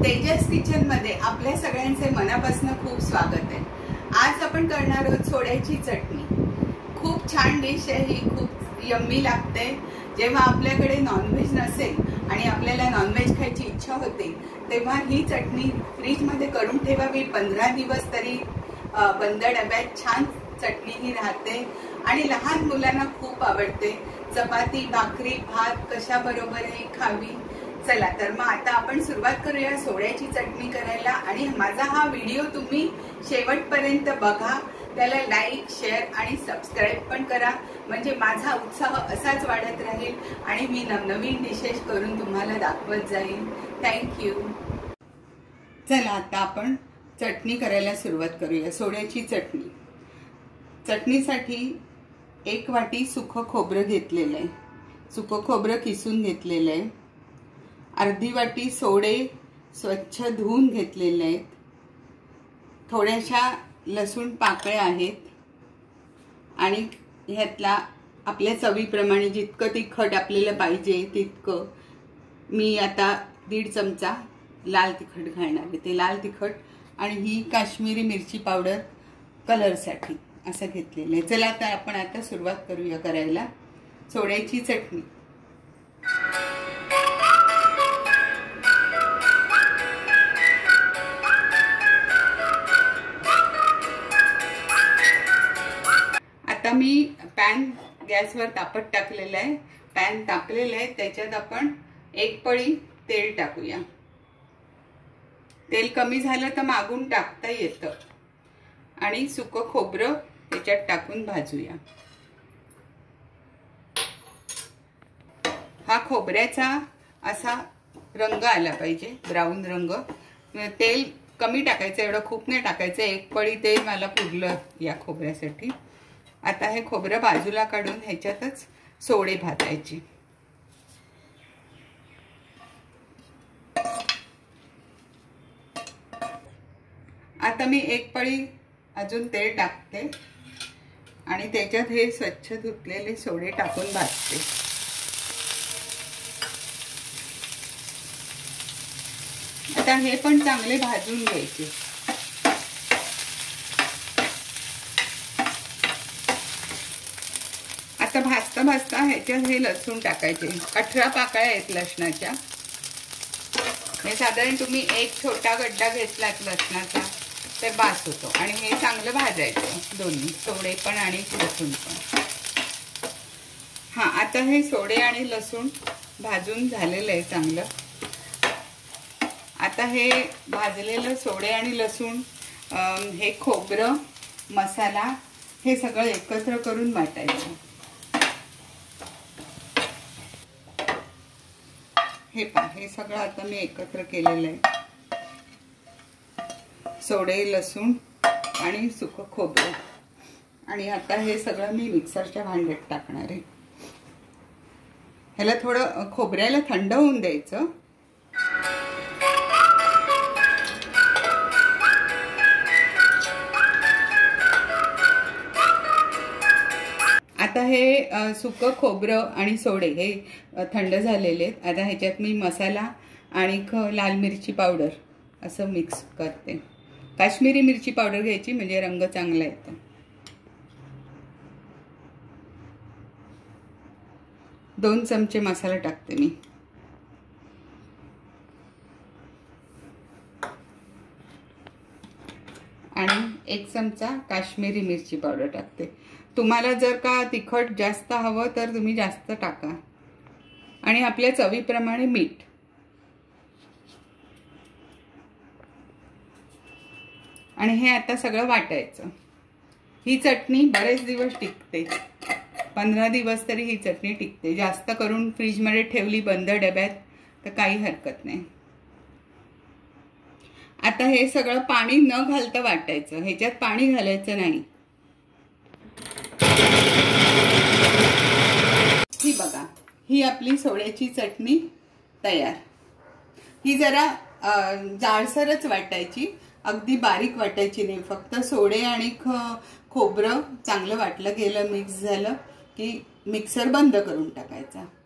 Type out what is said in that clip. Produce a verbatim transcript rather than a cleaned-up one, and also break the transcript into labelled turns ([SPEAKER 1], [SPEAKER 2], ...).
[SPEAKER 1] Tejas kitchen मध्ये आपल्या सगळ्यांचे मनापासून खूप स्वागत आहे। आज आपण करणार आहोत सोड्याची चटणी। खूप छान डिश आहे ही, खूप यम्मी लागते। जेव्हा आपल्याकडे नॉनव्हेज नसेल आणि आपल्याला नॉनव्हेज खायची इच्छा होते तेव्हा ही चटणी फ्रीज मध्ये करून ठेवावी। पंधरा दिवस तरी बंद डब्यात छान चटणी ही राहते आणि लहान मुलांना खूप आवडते। चपाती, भाकरी, भात कशा बरोबरही खावी। चला तर मग आता आपण सुरुवात करूया सोड्याची चटणी करायला। आणि माझा हा व्हिडिओ तुम्ही शेवटपर्यंत बघा, त्याला लाईक, शेअर आणि सबस्क्राइब पण करा, म्हणजे माझा उत्साह असाच वाढत राहील आणि मी नवनवीन डिशेस करून तुम्हाला दाखवत जाईन। थँक्यू। चला आता आपण चटणी करायला सुरुवात करूया। सोड्याची चटणी। चटणीसाठी एक वाटी सुकं खोबरं घेतलेलं आहे। सुकं खोबरं किसून घेतलेलं आहे। अर्धी वाटी सोडे स्वच्छ धुवून घेतलेले आहेत। थोड्याशा लसूण पाकळ्या आहेत आणि ह्यातला आपल्या चवीप्रमाणे जितकं तिखट आपल्याला पाहिजे तितकं मी आता दीड चमचा लाल तिखट घालणार आहे। ते लाल तिखट आणि ही काश्मीरी मिरची पावडर कलरसाठी असं घेतलेलं आहे। चला तर आपण आता सुरुवात करूया करायला सोड्याची चटणी। आता मी पॅन गॅसवर तापत टाकलेला आहे। पॅन तापलेला आहे, त्याच्यात आपण एक पळी तेल टाकूया। तेल कमी झालं तर मागून टाकता येतं आणि सुकं खोबरं त्याच्यात टाकून भाजूया। हा खोबऱ्याचा असा रंग आला पाहिजे, ब्राऊन रंग। तेल कमी टाकायचं, एवढं खूप नाही टाकायचं। एक पळी तेल मला पुरलं या खोबऱ्यासाठी। आता हे खोबरं बाजूला काढून ह्याच्यातच सोडे भाजायचे। आता मी एक पळी अजून तेल टाकते आणि त्याच्यात हे स्वच्छ धुतलेले सोडे टाकून भाजते। आता हे पण चांगले भाजून घ्यायचे। आता भाजता भाजता ह्याच्यात हे लसूण टाकायचे। अठरा पाकळ्या आहेत लसणाच्या। हे साधारण तुम्ही एक छोटा गड्डा घेतलात लसणाचा तर बास होतो। आणि हे चांगलं भाजायचं, दोन्ही सोडे पण आणि लसूण पण। हा आता हे सोडे आणि लसूण भाजून झालेलं आहे चांगलं। आता हे भाजलेलं सोडे आणि लसूण, हे खोबरं, मसाला हे सगळं एकत्र करून वाटायचं। हे पहा, हे सगळं आता मी एकत्र केलेलं आहे। सोडे, लसूण आणि सुकं खोबरं। आणि आता हे सगळं मी मिक्सरच्या भांड्यात टाकणार आहे। ह्याला थोडं खोबऱ्याला थंड होऊन द्यायचं। आता हे सुकं खोबरं आणि सोडे हे थंड झालेले आहेत। आता ह्याच्यात मी मसाला आणि लाल मिरची पावडर असं मिक्स करते। काश्मीरी मिरची पावडर घ्यायची म्हणजे रंग चांगला येतो। दोन चमचे मसाला टाकते मी आणि एक चमचा काश्मीरी मिरची पावडर टाकते। तुम्हाला जर का तिखट जास्त हवं तर तुम्ही जास्त टाका। आणि आपल्या चवीप्रमाणे मीठ। आणि हे आता सगळं वाटायचं। ही चटणी बरेच दिवस टिकते, पंधरा दिवस तरी ही चटणी टिकते। जास्त करून फ्रीज मध्ये ठेवली बंद डब्यात तर काही हरकत नाही। आता हे सगळं पाणी न घालता वाटायचं, ह्याच्यात पाणी घालायचं नाही। ही बघा, ही आपली सोड्याची चटणी तयार। ही जरा जाडसरच वाटायची, अगदी बारीक वाटायची नाही। फक्त सोडे आणि खोबरं चांगलं वाटलं गेलं, मिक्स झालं की मिक्सर बंद करून टाकायचा।